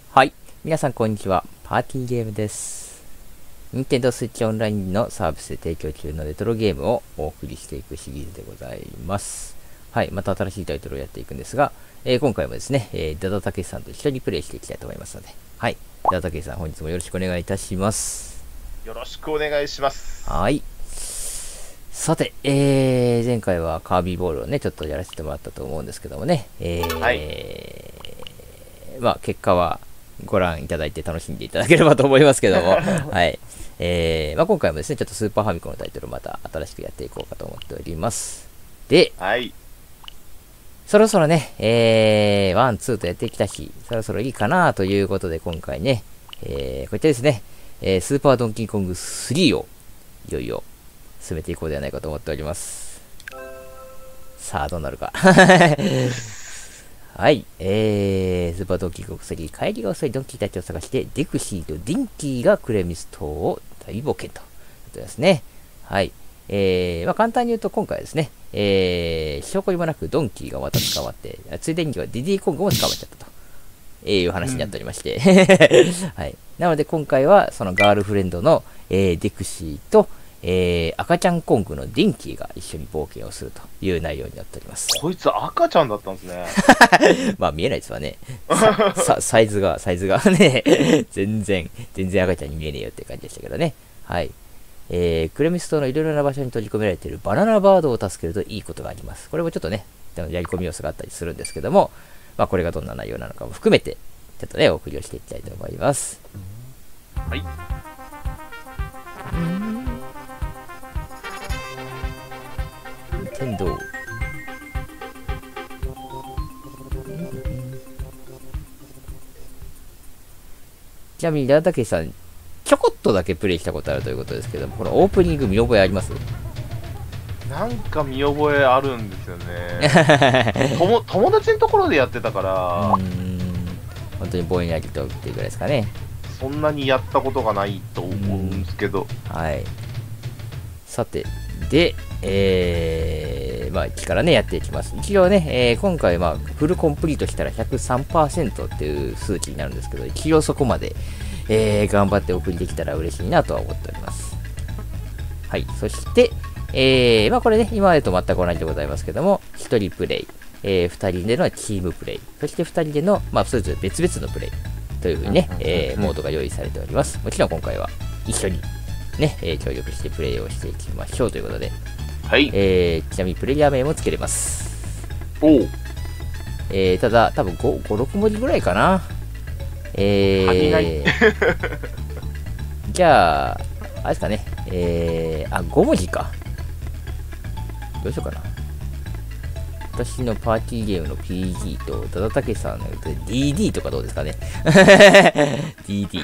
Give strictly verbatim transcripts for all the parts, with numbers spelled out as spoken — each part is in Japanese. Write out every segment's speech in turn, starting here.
はい。皆さん、こんにちは。パーティーゲームです。ニンテンドースイッチオンラインのサービスで提供中のレトロゲームをお送りしていくシリーズでございます。はい。また新しいタイトルをやっていくんですが、えー、今回もですね、えー、ダダタケシさんと一緒にプレイしていきたいと思いますので、はい。ダダタケシさん、本日もよろしくお願いいたします。 よろしくお願いします。 はい。さて、えー、前回はカービーボールをね、ちょっとやらせてもらったと思うんですけどもね、えー、はい、まあ、結果はご覧いただいて楽しんでいただければと思いますけども、はい。えー、まあ、今回もですね、ちょっとスーパーファミコンのタイトルをまた新しくやっていこうかと思っております。で、 はい。 そろそろね、えー、ワン、ツーとやってきたし、そろそろいいかなということで、今回ね、えー、こちらですね、えー、スーパードンキーコングスリーを、いよいよ、進めていこうではないかと思っております。さあ、どうなるか。はい。えー、スーパードンキーコングスリー、帰りが遅いドンキーたちを探して、デクシーとディンキーがクレミス島を大冒険ということですね。はい。えー、まあ簡単に言うと今回はですね、えー、証拠にもなくドンキーがまた捕まって、ついでにはディディコングも捕まっちゃったと。えー、いう話になっておりまして。うん、はい。なので今回はそのガールフレンドの、えー、デクシーと、えー、赤ちゃんコングのディンキーが一緒に冒険をするという内容になっております。 こいつ赤ちゃんだったんですね。 まあ見えないですわね。さサイズが、サイズがね、全然、全然赤ちゃんに見えねえよって感じでしたけどね。はい。えー、クレミス島のいろいろな場所に閉じ込められているバナナバードを助けるといいことがあります。これもちょっとね、やり込み要素があったりするんですけども、まあこれがどんな内容なのかも含めて、ちょっとね、お送りをしていきたいと思います。 はい。 天道ちなみに、ダータケさん、ちょこっとだけプレイしたことあるということですけども、このオープニング見覚えあります？ なんか見覚えあるんですよね。とも友達のところでやってたから、 うーん、本当にぼんやりとっていうぐらいですかね。 そんなにやったことがないと思うんですけど。 はい。さて、で、えー、まあ、いちからね、やっていきます。一応ね、えー、今回、まあ、フルコンプリートしたら ひゃくさんパーセント っていう数値になるんですけど、一応そこまで、えー、頑張って送りできたら嬉しいなとは思っております。はい。そして、えー、まあ、これね、今までと全く同じでございますけども、ひとりプレイ、えー、ふたりでのチームプレイ、そしてふたりでの、まあ、それぞれ別々のプレイというふうにね、えー、モードが用意されております。もちろん今回は一緒にね、えー、協力してプレイをしていきましょうということで、 はい。 えー、ちなみにプレイヤー名もつけれます。 おう。 えー、ただ、多分ご、ご、ろく文字ぐらいかな。えー、じゃあ、あれですかね、えー、あ、ご文字か。どうしようかな。私のパーティーゲームの ピージー と、ダダタケさんの ディーディー とかどうですかね。ディーディー。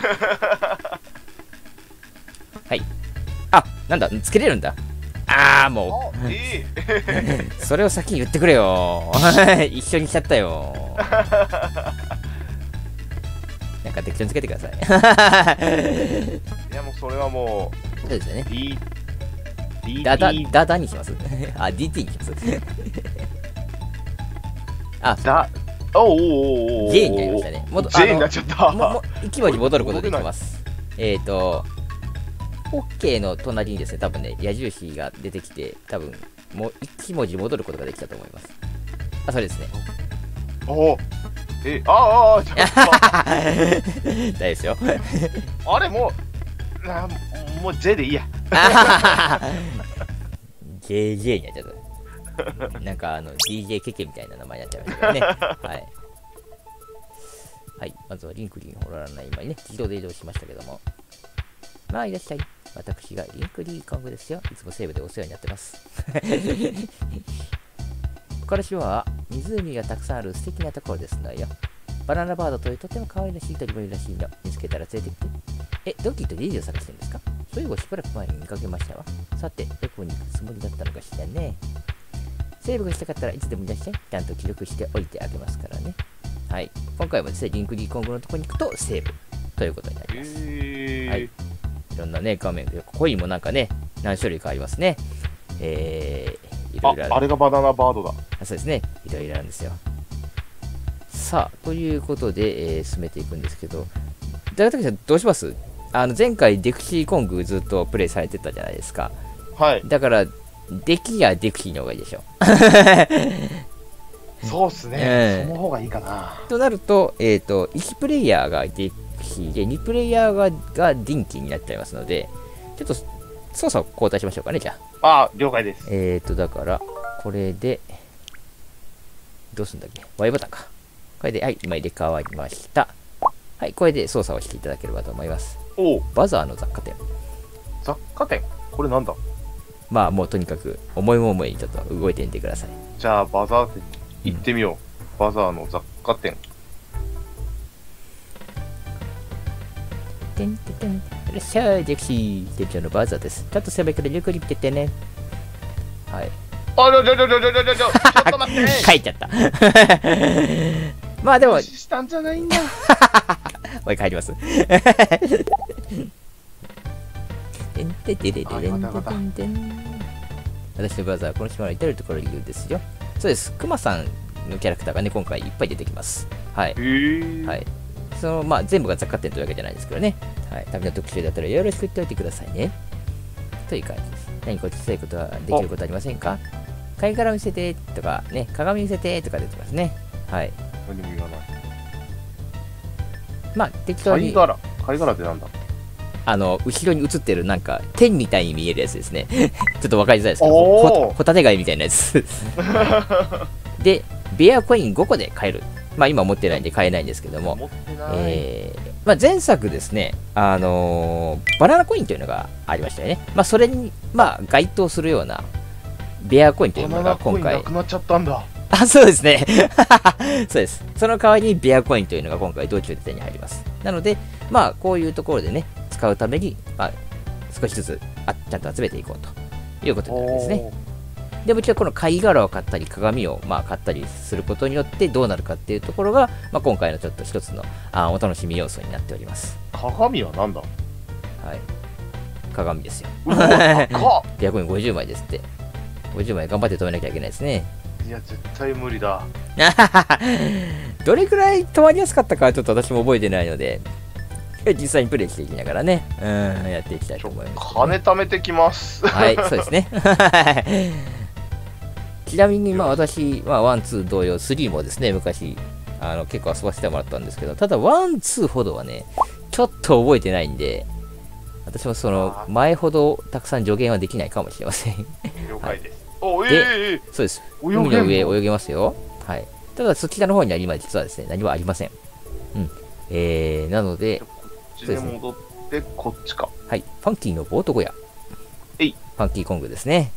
はい。あ、なんだ、つけれるんだ。あー、もう。 えー、それを先に言ってくれよ。一緒にしちゃったよ。なんか適当につけてください。 いや、もうそれはもう、 そうですよね。 D、D、 ダダ、ダダにしますあ、ディーティー にしますあ、 だ、おおおお J になりましたね。も J になっちゃった。 ももいち文字戻ることできます。えっ、ー、と、OK の隣にですね、多分ね、矢印が出てきて、多分もういち文字戻ることができたと思います。あ、それですね。 おお。え、ああ、ちょっと。 大丈夫ですよ。 あれ、もう、あもう J でいいや。 ジェージェー になっちゃった。なんかあの ディージェー ケケみたいな名前になっちゃいましたからね。はい。はい。まずはリンクリーのほららない今にね、自動で移動しましたけども。まあ、いらっしゃい。私がリンクリーコングですよ。いつもセーブでお世話になってます。ここら島は湖がたくさんある素敵なところですのよ。バナナバードというとても可愛らしい鳥もいるらしいの。見つけたら連れてきて。え、ドンキーとリージを探してるんですか？そういえばしばらく前に見かけましたわ。さて、どこに行くつもりだったのかしらね。セーブがしたかったらいつでもいらっしゃい。ちゃんと記録しておいてあげますからね。はい。今回もですね、リンクリーコングのところに行くとセーブということになります。 えー、 はい。いろんなね、画面で、コインもなんかね、何種類かありますね。えー、いろいろある。 あ、あれがバナナバードだ。 あ、そうですね。いろいろあるんですよ。 さあ、ということで、えー進めていくんですけど、大竹さん、どうします？あの前回、デクシーコングずっとプレイされてたじゃないですか。 はい。 だから、デキやデクシーの方がいいでしょ。 そうっすね。 ええその方がいいかな。 となると、えっ、と、いちプレイヤーがデクシーで、にプレイヤーががディンキーになっちゃいますので、ちょっと操作を交代しましょうかね、じゃあ。 ああ、了解です。 えっ、と、だから、これで、どうすんだっけ ?Y ボタンか。これで、はい、今入れ替わりました。はい、これで操作をしていただければと思います。 おお、 バザーの雑貨店。 雑貨店。これなんだ？ まあ、もうとにかく、思いも思いにちょっと動いてみてください。 じゃあ、バザー店に行ってみよう。バザーの雑貨店。 てんてんてん。いらっしゃい、デクシー。店長のバザーです。ちょっと狭いからゆっくり来てってね。はい。 あ、ちょちょちょちょちょちょちょ、ちょっと待って。 書いちゃった。まあでも、 無視したんじゃないんだ。 もう一回入ります。私のブラザーはこの島の至るところにいるんですよ。そうです。クマさんのキャラクターがね、今回いっぱい出てきます。はい。 へえ。 はい。その、まあ、全部が雑貨店というわけじゃないですけどね。はい。旅の特集だったらよろしく言っておいてくださいね。という感じです。何か小さいことはできることありませんか？貝殻を見せてとかね、鏡見せてとか出てますね。はい。 何も言わない。 まあ、適当に。 貝殻。貝殻ってなんだ？ あの、後ろに映ってるなんか、天みたいに見えるやつですね。ちょっとわかりづらいですけど、 おーほホタテ貝みたいなやつ。で、ベアコインごこで買える。まあ今持ってないんで買えないんですけども、 持ってない。 えー、まあ前作ですね、あのーバナナコインというのがありましたよね。まあそれに、まあ該当するような、ベアコインというバのナナコインなが今回、 くなっちゃったんだ。 あ、そうですね。そうです。その代わりにベアコインというのが今回道中で手に入ります。なので、まあこういうところでね、使うために、まあ、少しずつあちゃんと集めていこうということになるんですね。でもちろんこの貝殻を買ったり鏡をまあ買ったりすることによってどうなるかっていうところが、まあ、今回のちょっと一つのあお楽しみ要素になっております。 鏡はなんだ？ はい。鏡ですよ。 うわ、高っ。 ベアコインごじゅうまいですって。ごじゅうまい頑張って止めなきゃいけないですね。 いや、絶対無理だ。 どれくらい止まりやすかったかはちょっと私も覚えてないので、実際にプレイしていきながらね、うん、やっていきたいと思います、ね。 金貯めてきます。 はい、そうですね。ちなみに、まあ私、まあ、ワン、ツー同様、スリーもですね、昔、あの結構遊ばせてもらったんですけど、ただ、ワン、ツーほどはね、ちょっと覚えてないんで、私もその前ほどたくさん助言はできないかもしれません。 了解です。お、えでええそうです。 泳げんの海の上泳げますよ。はい。ただ、そちらの方には今実はですね、何もありません。うん。えー、なので、 こっちで戻って、こっちか。 はい。ファンキーのボート小屋。 えい。 ファンキーコングですね。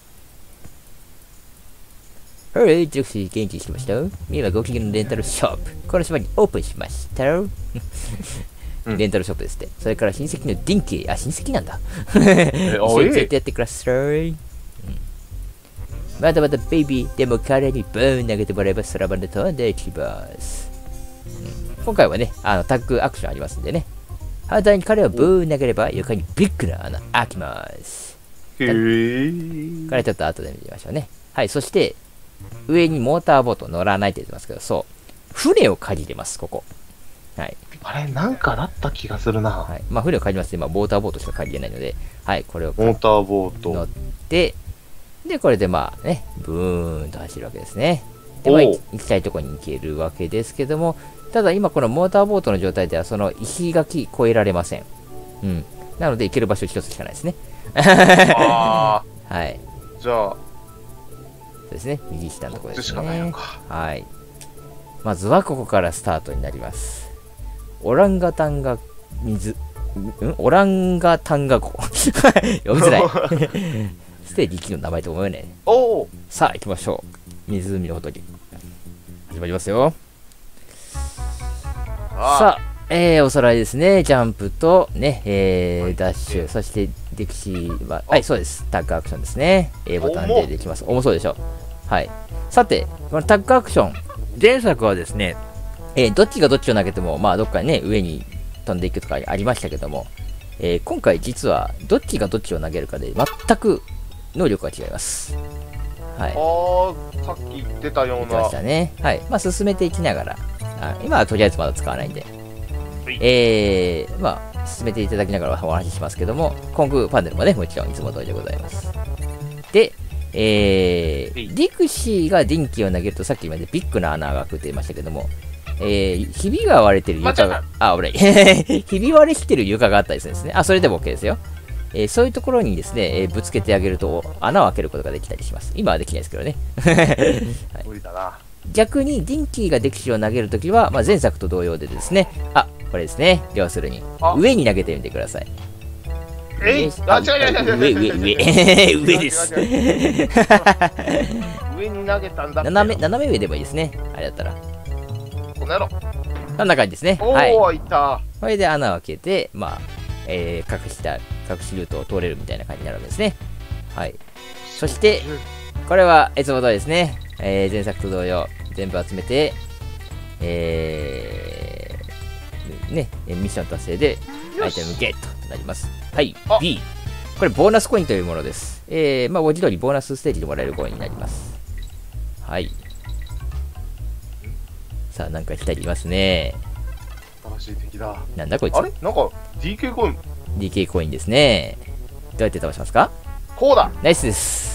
はい、ジョクシー元気しました今ご機嫌のレンタルショップ。この島にオープンしました。 うんレンタルショップですって。それから親戚のディンキー。あ、親戚なんだ。 え、 一緒におい連れてやってください。うんまだまだベイビー。でも彼にブーン投げてもらえば空まで飛んでいきます。うん今回はね、あのタッグアクションありますんでね。反対に彼をブーン投げれば床にビッグな穴開きます。 へえ。 これちょっと後で見てみましょうね。はい、そして上にモーターボート乗らないって言ってますけど、そう。船を借りれます、ここ。はい。 あれ、なんかだった気がするな。 はい。まあ、船を借りますね。まあ、モーターボートしか借りれないので、はい、これをモーターボー乗っト。 て、で、これでまあね、ブーンと走るわけですね。で、まあ、 おう行きたいところに行けるわけですけども、ただ今このモーターボートの状態では、その石垣越えられません。うん。なので、行ける場所一つしかないですね。 あはい。 あ、じゃあ、 そうですね。右下のところですこっちしかないのね。 か。 はい。まずはここからスタートになります。オランガタンが水、んオランガタンガ湖。読みづらい。ステージいちの名前と思えない。 おお。 さあ、行きましょう。湖のほとり。始まりますよ。 あさあ、えー、おさらいですね。ジャンプと、ね、えー、ダッシュ、そしてデクシーは、はい、そうです。タッグアクションですね。A ボタンでできます。重そうでしょ。はい。さて、このタッグアクション、前作はですね、えー、どっちがどっちを投げても、まあ、どっかにね、上に飛んでいくとかありましたけども、えー、今回実は、どっちがどっちを投げるかで、全く能力が違います。はい。 ああ、さっき言ってたような言ってまし。たね。はい。まあ、進めていきながら、 あ今はとりあえずまだ使わないんで。えー、まあ、進めていただきながらお話ししますけども、コングパネルもね、もちろんいつも通りでございます。で、えー、ディクシーが電気を投げると、さっきまでビッグな穴が開くって言いましたけども、えー、ひびが割れてる床が、あ、危ない。ひび割れしてる床があったりするんですね。あ、それでも OK ですよ。えー、そういうところにですね、えー、ぶつけてあげると穴を開けることができたりします。今はできないですけどね。 はい、無理だな。 逆にディンキーがデクシーを投げるときは、まあ、前作と同様でですね、あ、これですね、要するに上に投げてみてください。 えい、あ、違う違う違う上、上、上、上です。 上に投げたんだ。 斜め、斜め上でもいいですね。あれだったら。 この野郎。 こんな感じですね。 おはい。 ー、いた。 これで穴を開けて、まあ、えー、隠した、隠しルートを通れるみたいな感じになるわけですね。はい。そして、これはいつも通りですね。えー、前作と同様、全部集めて、えー、ね、ミッション達成でアイテムゲットとなります。はい、B。これボーナスコインというものです。えー、まあ、文字通りボーナスステージでもらえるコインになります。はい。さあ、なんか来たりいますね。 新しい敵だ。 なんだこいつ。 あれなんか ディーケー コイン。 ディーケー コインですね。どうやって倒しますか？ こうだ。 ナイスです。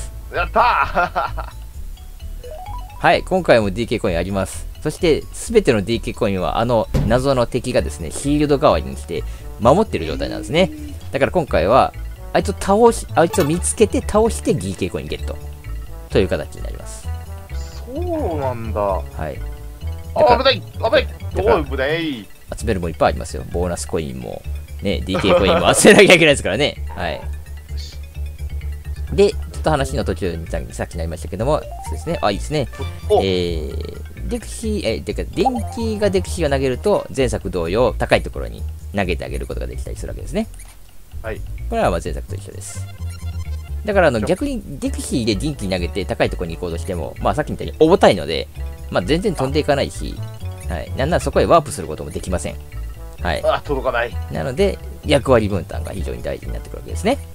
やったーはい、今回も ディーケー コインあります。そして、すべての ディーケー コインは、あの謎の敵がですね、シールド代わりに来て、守ってる状態なんですね。だから今回は、あいつを倒し、あいつを見つけて倒して ディーケー コインゲット。という形になります。 そうなんだ。 はい。 あ、危ない危ないおい、危ない。 集めるもいっぱいありますよ。ボーナスコインも、ね、ディーケー コインも集めなきゃいけないですからね。はい。で、ちょっと話の途中にさっきなりましたけども、そうですね。あ、いいですね。えー、デクシー、えー、てか、電気がデクシーを投げると、前作同様、高いところに投げてあげることができたりするわけですね。 はい。 これはまあ前作と一緒です。だから、あの、逆にデクシーで電気投げて高いところに行こうとしても、まあさっきみたいに重たいので、まあ全然飛んでいかないし、はい。なんならそこへワープすることもできません。はい。 あ、届かない。 なので、役割分担が非常に大事になってくるわけですね。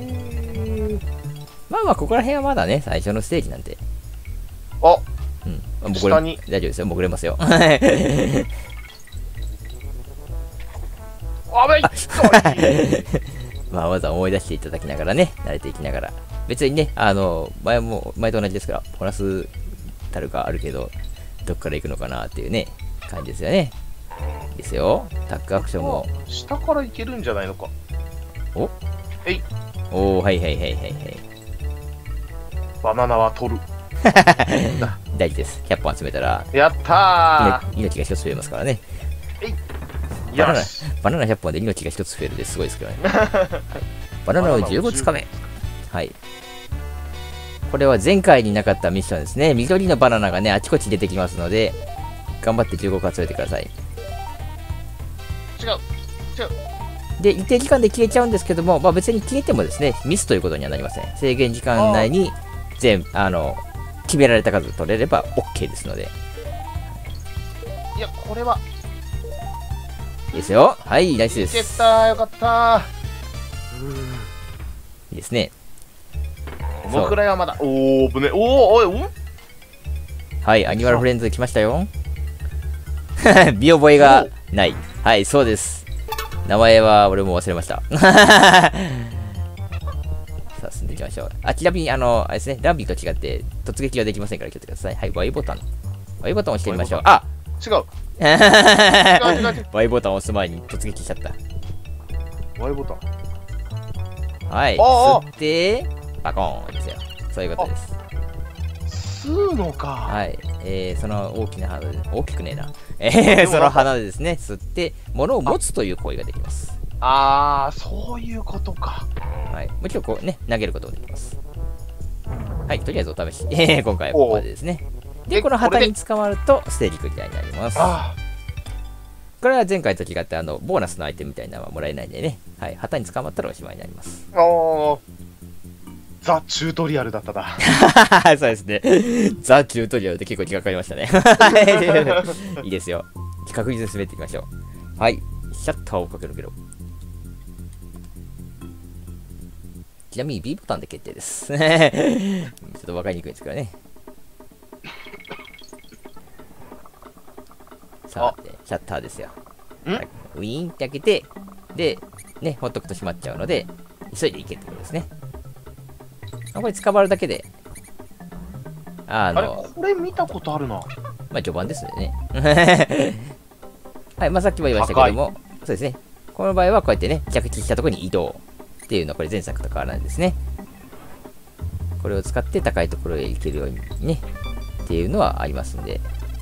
まあまあ、ここら辺はまだね、最初のステージなんで。 あ、 うん。僕下に大丈夫ですよ。潜れますよ。 危ないまあ、まずは思い出していただきながらね、慣れていきながら。別にね、あの、前も、前と同じですから、ボーナスたるがあるけど、どっから行くのかなっていうね、感じですよね。いいですよ。タックアクションも。 下から行けるんじゃないのか。 おえい。 おー、はいはいはいはいはい。 バナナは取る。 大事です。ひゃっぽん集めたら、 やったー。 命がひとつ増えますからね。 えい。 バナナよし。 バナナひゃっぽんで命がひとつ増えるですごいですけどね。はい、バナナをじゅうごつかめ。はい。これは前回になかったミッションですね。緑のバナナがね、あちこち出てきますので、頑張ってじゅうごこ集めてください。 違う。違う。 で、一定時間で消えちゃうんですけども、まあ別に消えてもですね、ミスということにはなりません。制限時間内に全、あの、決められた数取れれば OK ですので。 いや、これは。 いいですよ。はい、ナイスです。 いけた、よかったいいですね。 このくらいはまだ。おー、ぶね。おー、おい、おんはい、アニマルフレンズ来ましたよ。見覚えがない。はい、そうです。名前は俺も忘れました。さあ、進んでいきましょう。あ、ちなみに、あの、あれですね、ランビーと違って、突撃はできませんから気をつけてください。はい、Y ボタン。Y ボタンを押してみましょう。あ違う。違う違う違う。 Y ボタンを押す前に突撃しちゃった。 Y ボタン。 はい、 あー吸って、パコーンですよ。そういうことです。 吸うのか。 はい、えー、その大きな花で、大きくねえな。えー、その花でですね、吸って、物を持つという行為ができます。 あー、そういうことか。 はい、もちろんこうね、投げることができます。はい、とりあえずお試し。えー、今回はここまでですね。で、この旗に捕まると、ステージクリアになります。 あこれは前回と違って、あの、ボーナスのアイテムみたいなのはもらえないんでね。はい、旗に捕まったらおしまいになります。 ー。おー。ザ・チュートリアルだっただ。 そうですね。ザ・チュートリアルで結構時間かかりましたね。いいですよ。確実に滑っていきましょう。はい。シャッターをかけるけど。ちなみに B ボタンで決定です。ちょっと分かりにくいんですけどね。 さて、シャッターですよ。 んはいウィーンって開けて、で、ね、ほっとくと閉まっちゃうので、急いで行けってことですね。これ捕まるだけで、ああれ、 の、 これ見たことあるな。 まあ序盤ですよね。はい、まあさっきも言いましたけども、そうですね。この場合はこうやってね、着地したところに移動っていうのはこれ前作と変わらないですね。これを使って高いところへ行けるようにね、っていうのはありますんで、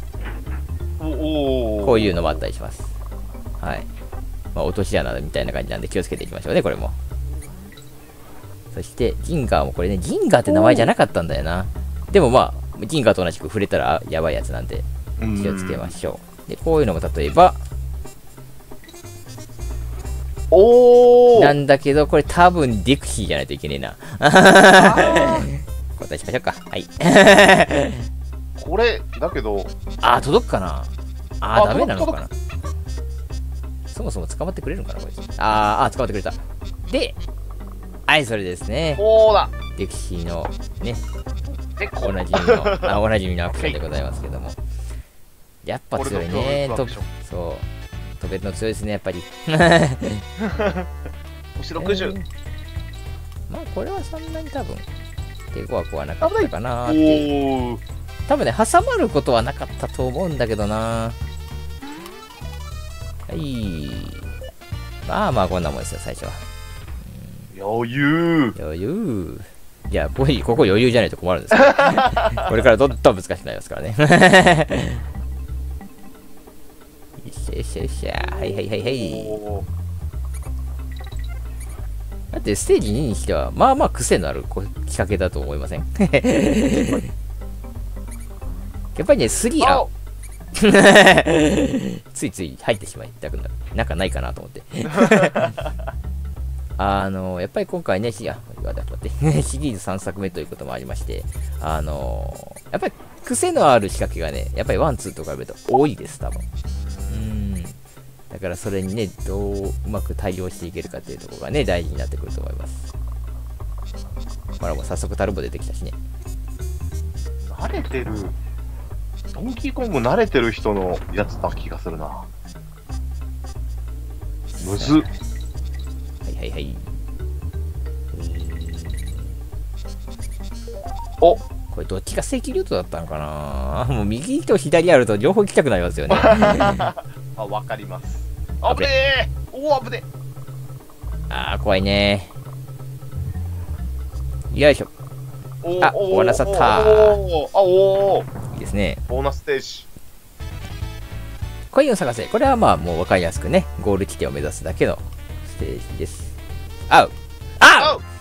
おお。 こういうのもあったりします。はい。まあ落とし穴みたいな感じなんで気をつけていきましょうね、これも。そして、ジンガーもこれね、ジンガーって名前じゃなかったんだよな。でもまあ、ジンガーと同じく触れたらやばいやつなんで、気をつけましょう。で、こういうのも例えば、 おお。 なんだけど、これ多分ディクシーじゃないといけねえな。答えしましょうか。はい。 これ、だけど、 あー、届くかなあー、 あダメなのかなそもそも捕まってくれるのかなこれ。あー、あー、捕まってくれた。で、はい、それですね。 こうだ。 ディクシーのね、 で、こおなじみの、あ、おなじみのアクションでございますけども。やっぱ強いね。とそう。飛べるの強いですね、やっぱり。 星ろくじゅう。 えーまあ、これはそんなに多分、抵抗は怖なかったかなーって。 おお。 多分ね、挟まることはなかったと思うんだけどな。はい。まあまあ、こんなもんですよ、最初は。 余裕。 余裕。いや、ここここ余裕じゃないと困るんですけど。これからどんどん難しくなりますからね。よっしゃよっしゃよっしゃ。はいはいはいはい。 おーだってステージににしては、まあまあ癖のあるこう企画だと思いませんやっぱりね、スリー、あついつい入ってしまいたくなる。なんかないかなと思って。あの、やっぱり今回ね、しあ待ってシリーズさんさくめということもありまして、あの、やっぱり癖のある仕掛けがね、やっぱりワン、ツーと比べると多いです、多分。うん。だからそれにね、どううまく対応していけるかっていうところがね、大事になってくると思います。ほら、もう早速タルボ出てきたしね。 慣れてる。ドンキーコング慣れてる人のやつな気がするな。むずっ。 はいはいはい。 おこれどっちが正規ルートだったのかなもう右と左あると両方行きたくなりますよね。 あ、わかります。あぶねえおお、危ねあー、怖いね。よいしょ。 おあボーナスあったおーあ、おーいいですね。 ボーナスステージ。 コインを探せ。これはまあもう分かりやすくね、ゴール地点を目指すだけのステージです。あうあう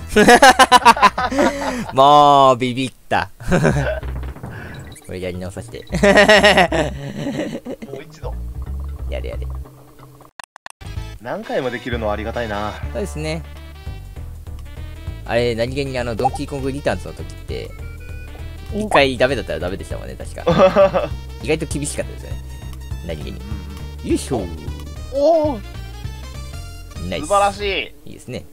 もうビビった。これやり直させて。 もう一度。 やれやれ。 何回もできるのはありがたいな。 そうですね。あれ、何気にあの、ドンキーコングリターンズの時って、一回ダメだったらダメでしたもんね、確か。意外と厳しかったですよね。何気に。よいしょ。 おお、 ナイス。 素晴らしい。 いいですね。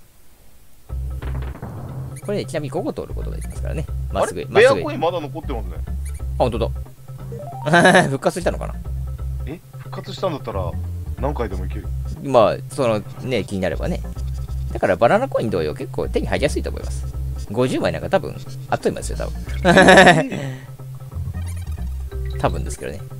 これ、ね、ちなみにここ通ることができますからね。まっすぐ、まっベアすぐ。あ、 コインまだ残ってますね。 ほんとだ。復活したのかな。 え、復活したんだったら何回でもいける。 まあ、そのね、気になればね。だからバナナコイン同様結構手に入りやすいと思います。ごじゅうまいなんか多分、あっという間ですよ、多分。多分ですけどね。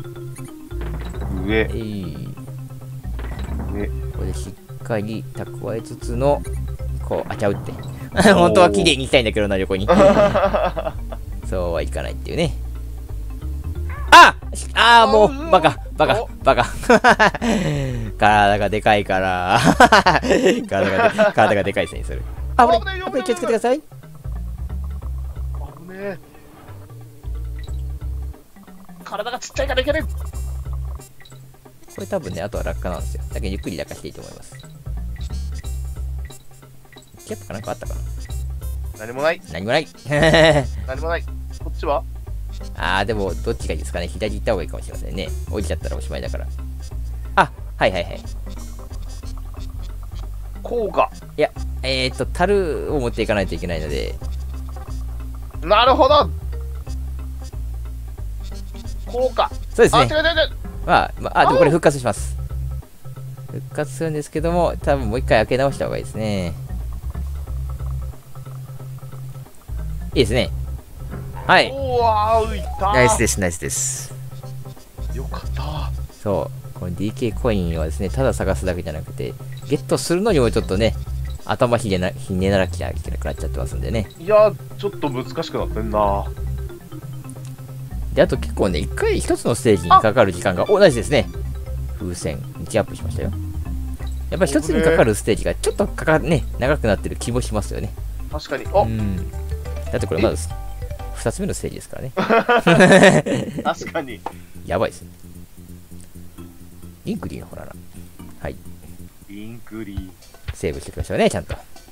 上えー、 上。 これでしっかり蓄えつつの、こう、あちゃうって。本当は綺麗に行きたいんだけどな、横に。そうはいかないっていうね。ああーもう、バカ、バカ、バカ。体がでかいから。体がで、体がでかいせいにする。あ、危ない、危ない、気をつけてください。 危ねえ。体がちっちゃいからいけない。 これ多分ね、あとは落下なんですよ。だけどゆっくり落下していいと思います。キャップかなんかあったかな。 何もない。 何もない。 何もない。こっちはあー、でも、どっちがいいですかね。左行った方がいいかもしれませんね。降りちゃったらおしまいだから。あ、はいはいはい。 こうか。 いや、えーっと、樽を持っていかないといけないので。 なるほど。こうか。 そうですね。 あ、違う違う違う。 まあ、まあ、あ、でもこれ復活します。復活するんですけども、多分もう一回開け直した方がいいですね。いいですね。はい。 おわー、浮いた。 ナイスです、ナイスです。 よかった。 そう、この ディーケー コインはですね、ただ探すだけじゃなくて、ゲットするのにもちょっとね、頭ひねなひねらなきゃいけなくなっちゃってますんでね。 いや、ちょっと難しくなってんな。 で、あと結構ね、一回一つのステージにかかる時間が、お、ナイスですね。風船、いちアップしましたよ。やっぱり一つにかかるステージがちょっとかかね、長くなってる気もしますよね。 確かに。お、 うん。だってこれまず、二つ目のステージですからね。 確かに。 やばいですね。リンクリーのほらな。はい。 リンクリー。 セーブしていきましょうね、ちゃんと。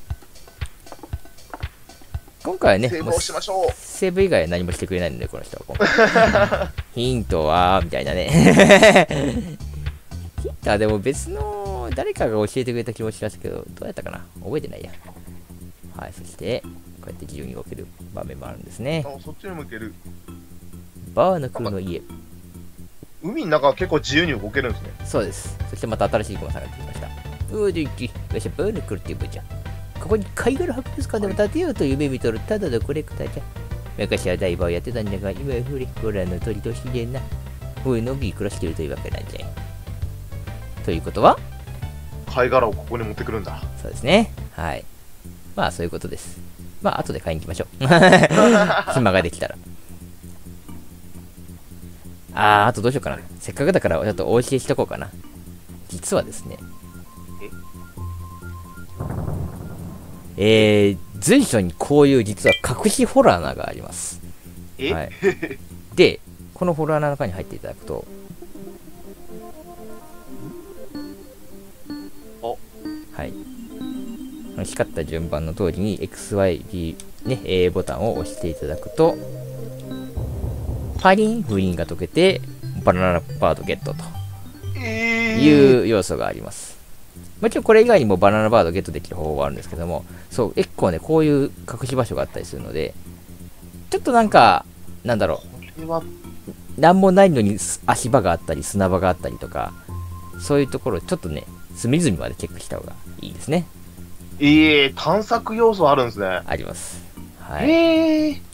今回はね、 セーブをしましょう。 セーブ以外は何もしてくれないので、この人は今回。ヒントは、みたいなね。ヒントはでも別の誰かが教えてくれた気もしますけど、どうやったかな覚えてないや。はい、そして、こうやって自由に動ける場面もあるんですね。 あ、そっちに向ける。 バーナクルの家。 海の中は結構自由に動けるんですね。 そうです。そしてまた新しい駒さんが出てきました。うーでいき、よし、バーナクルっていう部じゃ。ここに貝殻博物館でも建てようと夢見とるただのコレクターじゃ。昔はダイバーをやってたんだが、今はふれ、ご覧の鳥と自然な。おいのんびり暮らしているというわけなんじゃい。ということは貝殻をここに持ってくるんだ。 そうですね。はい。まあ、そういうことです。まあ、後で買いに行きましょう。暇ができたら。あー、あとどうしようかな。せっかくだからちょっとお教えしとこうかな。実はですね。えー、随所にこういう実は隠しホラー穴があります。 え、 はい、で、このホラー穴の中に入っていただくと、 おはい。光った順番の通りに エックスワイビー、ね、A ボタンを押していただくと、パリン、封印が解けて、バナナバードゲットという要素があります。もちろんこれ以外にもバナナバードゲットできる方法があるんですけども、そう、結構ね、こういう隠し場所があったりするので、ちょっとなんか、なんだろう、なんもないのに足場があったり、砂場があったりとか、そういうところ、ちょっとね、隅々までチェックした方がいいですね。 ええー、探索要素あるんですね。 あります。はい。 えー、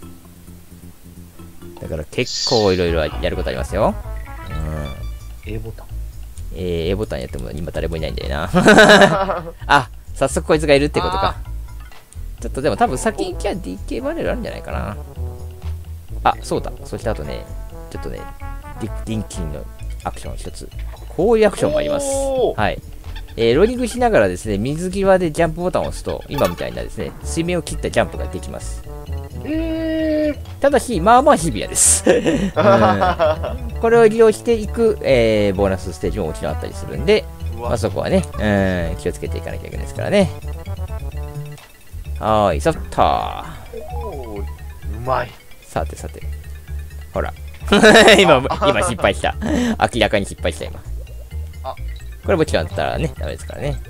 だから結構いろいろやることありますよ。 うん。A ボタン。 えー、A ボタンやっても今誰もいないんだよな。あ、早速こいつがいるってことか。ちょっとでも多分先に行きゃ ディーケー バレルあるんじゃないかな。あ、そうだ。そしてあとね、ちょっとね、ディディンキンのアクション一つ。こういうアクションもあります。はい。えー、ローリングしながらですね、水際でジャンプボタンを押すと、今みたいなですね、水面を切ったジャンプができます。 えー、 ただし、まあまあシビアです。うん、これを利用していく、えー、ボーナスステージももちろんあったりするんで、まあ、そこはね、うん、気をつけていかなきゃいけないですからね。はーい、さったー。うまい。 さてさて。ほら。今、今失敗した。明らかに失敗した、今。 あ、 これも違ったらね、ダメですからね。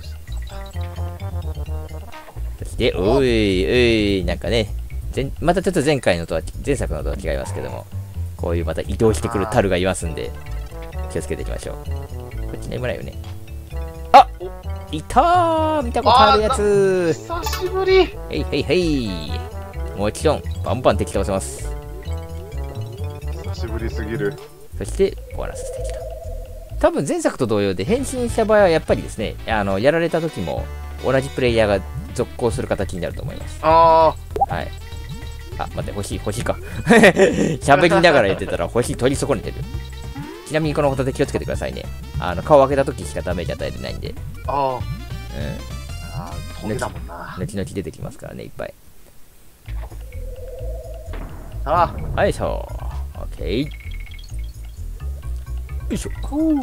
そして、おい、おい、なんかね、またちょっと前回のとは、前作のとは違いますけども、こういうまた移動してくるタルがいますんで、気をつけていきましょう。こっち眠らよね。あ、いたー、見たことあるやつ。 久しぶり。 へいへいへい。もちろん、バンバン敵倒せます。 久しぶりすぎる。 そして、ボーナスステージと。多分前作と同様で変身した場合はやっぱりですね、あの、やられた時も同じプレイヤーが続行する形になると思います。 ああ。はい。あ、待って、星、星か。喋りながらやってたら星取り損ねてる。ちなみにこのホタテ気をつけてくださいね。あの、顔を開けた時しかダメージ与えてないんで。 あ。ああ。 うん。 ああ、トゲだもんな。 後々出てきますからね、いっぱい。 ああ。はいしょ。オッケー。よいしょ。 ふう。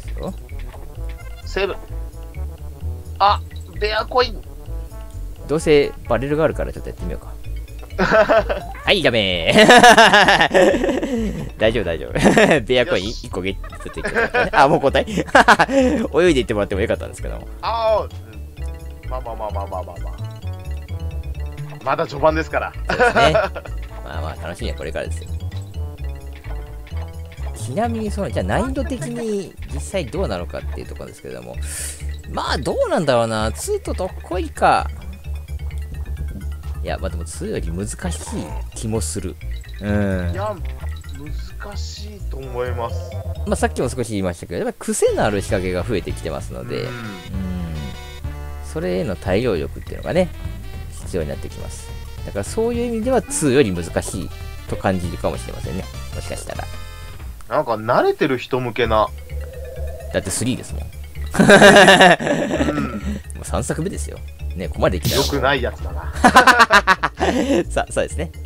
セーブ。あ、ベアコイン。 どうせバレルがあるからちょっとやってみようか。はい、ダメー。大丈夫、大丈夫。ベアコインいっこゲットちょっといっこ、ね。あ、もう交代泳いでいってもらってもよかったんですけども。 ああ、まあまあまあまあまあまあまあ。まだ序盤ですから。 そうですね。まあまあ、楽しみはこれからですよ。 ちなみにその、じゃあ難易度的に実際どうなのかっていうところですけれども、まあどうなんだろうな、にとどっこいか。いや、まあでもにより難しい気もする。うん。 いや、難しいと思います。 まあさっきも少し言いましたけど、やっぱ癖のある仕掛けが増えてきてますので、うん、それへの対応力っていうのがね、必要になってきます。だからそういう意味ではにより難しいと感じるかもしれませんね。もしかしたら。 なんか慣れてる人向けな。 だってさんですもん。うん、もうさんさくめですよ。ね、ここまで来たら。 よくないやつだな。 さあ、そうですね。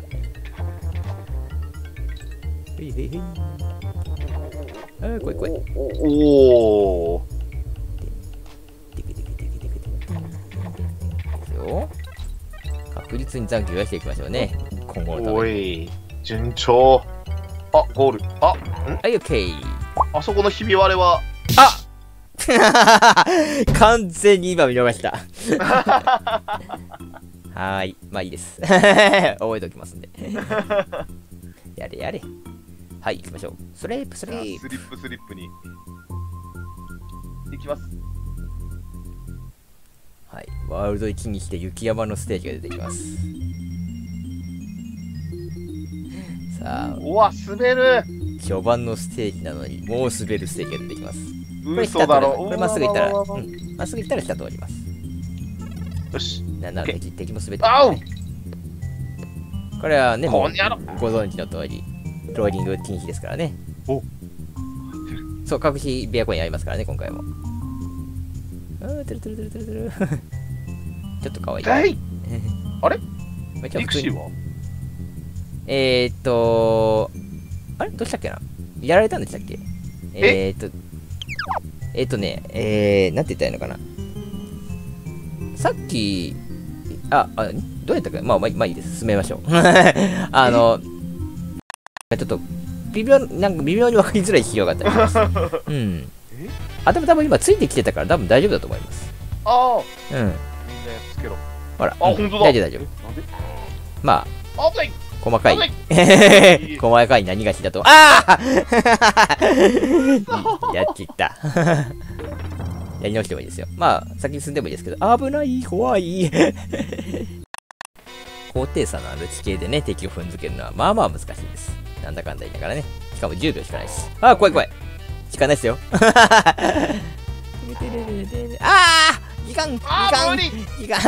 へいへいへい。あー、来い来い。 おお。 ですよ。確実に残機を増やしていきましょうね。今後のために。 おい、順調。あ、ゴール。あ、んはい、オッケー。 あそこのひび割れは。 あ完全に今見逃した。はーい。まあいいです。覚えておきますんで。やれやれ。はい、行きましょう。スリープ、スリープ。 スリップ、スリップに。行きます。 はい。ワールドいちにして雪山のステージが出てきます。さあ。 うわ、滑る。 序盤のステージなのに、もう滑るステージが出てきます。 嘘だろ。 これまっすぐ行ったら、うん。まっすぐ行ったら下通ります。 よし。 ななる敵、敵も滑ってる、ね。これはね、もうご存知の通り、ローリング禁止ですからね。 おそう、隠しベアコインありますからね、今回も。あー、てるてるてるてるてる。ちょっとかわいい。 あれリクシーはえーっと、あれどうしたっけなやられたんでしたっけえーっと、えーっとね、えー、なんて言ったらいいのかな。さっき、あ、あ、どうやったか、まあ、まあ、まあいいです。進めましょう。あの、ちょっと、微妙、なんか微妙に分かりづらい資料があったりします。うん。あ、でも多分今ついてきてたから多分大丈夫だと思います。 ああ。 うん。みんなやっつけろ。 ほら。 あ、ほんとだ。 大丈夫大丈夫。まあ、危ない。 細かい。細かい何がしだと。ああやっちった。やり直してもいいですよ。まあ、先に進んでもいいですけど、危ない、怖い。高低差のある地形でね、敵を踏んづけるのは、まあまあ難しいです。なんだかんだ言いながらね。しかもじゅうびょうしかないし。ああ、怖い怖い。時間ないっすよ。ああ時間時間時間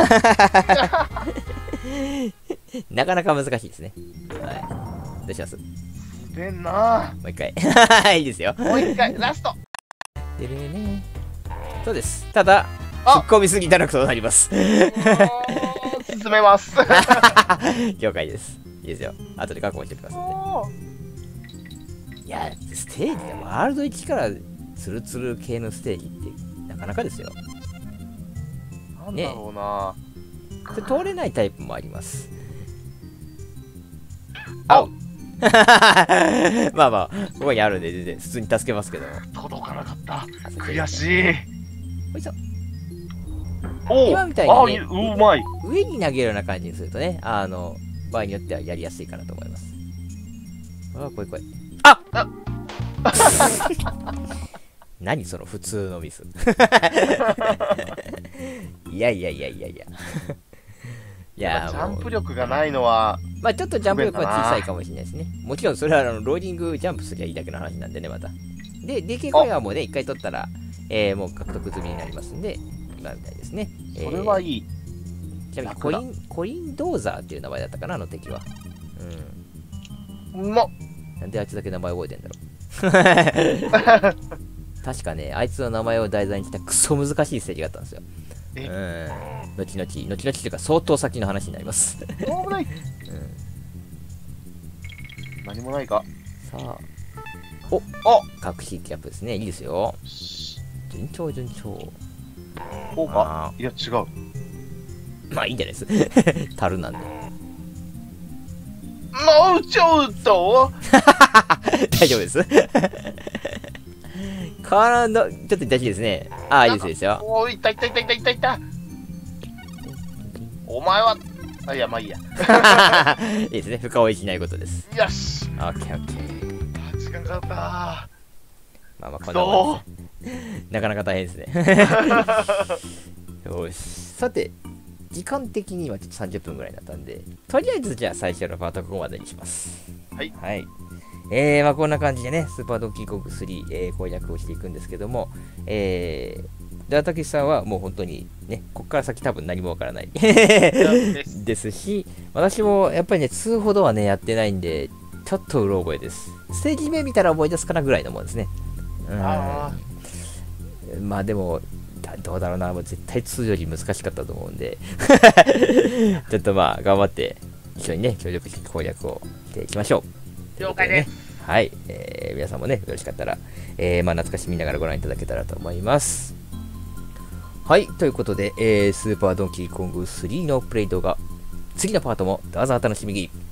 なかなか難しいですね。はい。どうします？ でんなもう一回。いいですよ。 もう一回、ラスト。 でれね。そうです。ただ、突っ込みすぎたらそうなります。 進めます。 了解です。いいですよ。後で確保しておきますんで。いや、ステージでワールドいちからツルツル系のステージってなかなかですよ。 なんだろうな。 これ通れないタイプもあります。 あまあまあ、ここにあるんで全然普通に助けますけど。 届かなかった。悔しい。 おいしょ。 お今みたいにね、 うまい。 上に投げるような感じにするとね、あの、場合によってはやりやすいかなと思います。あ、怖い怖い。あっ何その普通のミス。いやいやいやいやいや。いやジャンプ力がないのは、 まあちょっとジャンプ力は小さいかもしれないですね。もちろんそれはあのローディングジャンプすりゃいいだけの話なんでね、また。で、ディーケー コインはもうね、一回取ったら、えー、もう獲得済みになりますんで、今みたいですね。 それはいい。 ちなみにコイン、コインドーザーっていう名前だったかな、あの敵は。 うん。うまっ。 なんであいつだけ名前覚えてんだろう。確かね、あいつの名前を題材にしたクソ難しいステージがあったんですよ。うん。後々、後々というか相当先の話になります。 危ない。うん。何もないか。 さあ。お、隠しキャップですね。いいですよ。順調順調。 こうか。いや、違う。 まあいいんじゃないです。樽なんで。もうちょっと大丈夫です。体、ちょっと痛いですね。ああ、いいですよ。 おお、いたいたいたいたいたいた。お前は、あ、いや、まあいいや。 いいですね。深追いしないことです。 よし。 オッケーオッケー。 時間かったまあまあこんなもんですね。なかなか大変ですね。よし。さて、時間的にはちょっとさんじゅっぷんぐらいだったんで、とりあえずじゃあ最初のパートここまでにします。 はい。 はい。えー、まあこんな感じでね、スーパードンキーコングスリー、えー、攻略をしていくんですけども、えー、で、たけしさんはもう本当にね、こっから先多分何もわからないですし、私もやっぱりね、にほどはね、やってないんで、ちょっとうろ覚えです。ステージ名見たら思い出すかなぐらいのもんですね。うん。 あまあでも、どうだろうな、もう絶対により難しかったと思うんで、ちょっとまあ、頑張って一緒にね、協力して攻略をしていきましょう。 了解です。 はい、えー、皆さんもね、よろしかったら、えー、まあ、懐かしみながらご覧いただけたらと思います。はい、ということで、えー、スーパードンキーコングスリーのプレイ動画、次のパートもどうぞお楽しみに。